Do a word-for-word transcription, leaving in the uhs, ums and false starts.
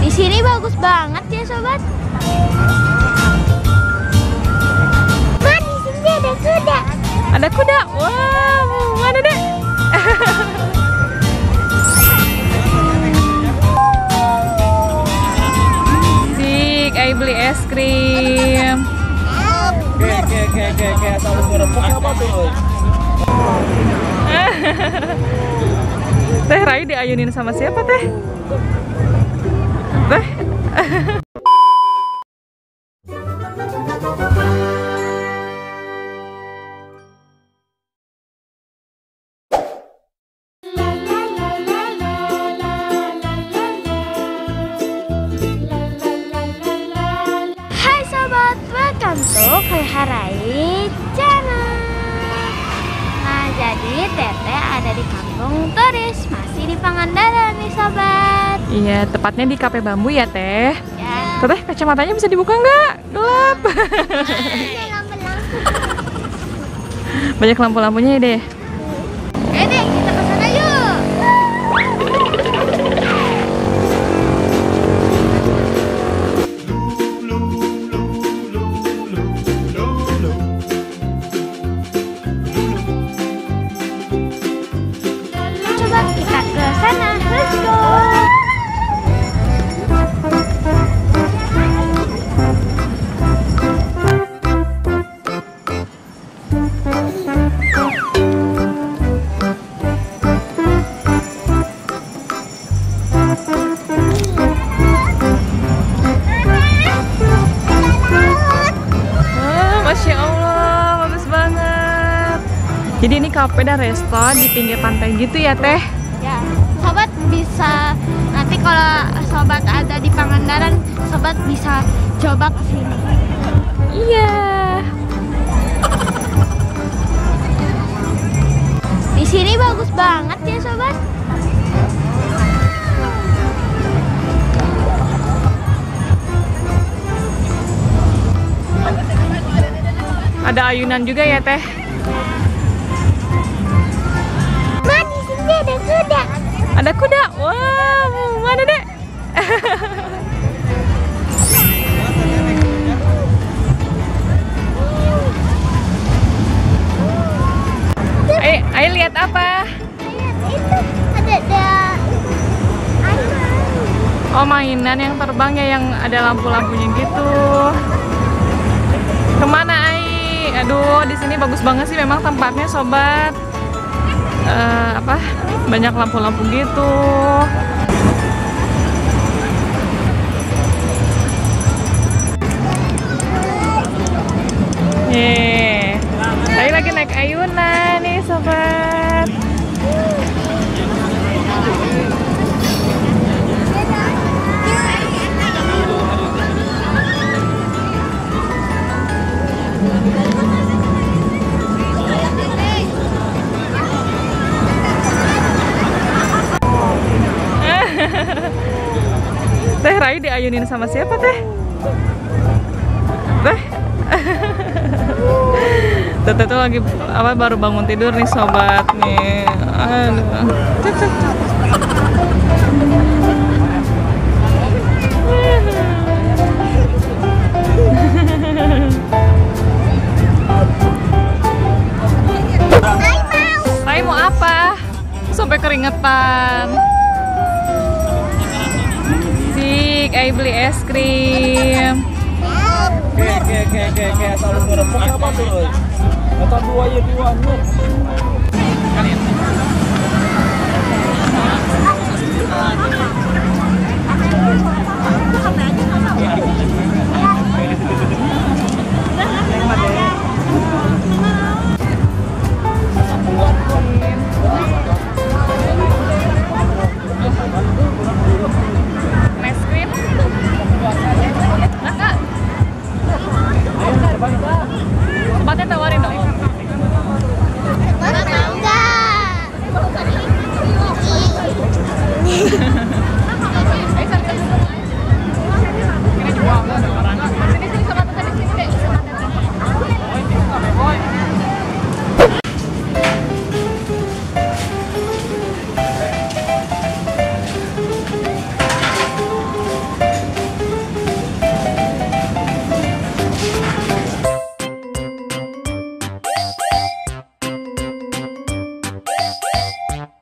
Di sini bagus banget ya sobat. Ma, di sini ada kuda. Ada kuda. Wow, mana deh? Sik, ayo beli es krim. Oke, oke, oke, oke, oke. Saus ngerempuk apa tuh? Teh Rai diayunin sama siapa teh? Teh? Hai sobat, welcome to Kaiharai Channel. Nah, jadi Tete ada di kampung turis, masih di Pangandaran nih sobat. Iya, tepatnya di Kafe Bambu ya teh. Ya. Teteh, kacamatanya bisa dibuka nggak? Gelap. Banyak lampu-lampunya ya deh. Oke deh, kita ke sana yuk. Coba kita ke sana, let's go. Wah, Masya Allah, bagus banget. Jadi ini kafe dan resto di pinggir pantai gitu ya teh? Ya, sobat bisa nanti kalau sobat ada di Pangandaran, sobat bisa coba ke sini. Iya. Di sini bagus banget ya sobat. Ada ayunan juga ya teh? Ma, di sini ada kuda. Ada kuda. Wow, mana deh? Ayo, ayo lihat apa? Itu ada ada Oh, mainan yang terbang ya, yang ada lampu-lampunya gitu. Kemana Ai? Aduh, di sini bagus banget sih memang tempatnya sobat. Eh, apa? Banyak lampu-lampu gitu. Yeay. Saya lagi naik ayunan nih sobat. Teh Rai diayunin sama siapa teh? Teh? Tete tuh lagi apa baru bangun tidur nih sobat nih. Aduh. Cek, cek, cek. Rai mau apa? Sampai keringetan. Sik, ayo beli es krim. Oke, oke, oke, oke, oke. Saus ngerempuk apa tuh? Kata dua ya dua nih. Es krim. Nah, Kak. Sobatnya tawarin dong. Ma, Bye.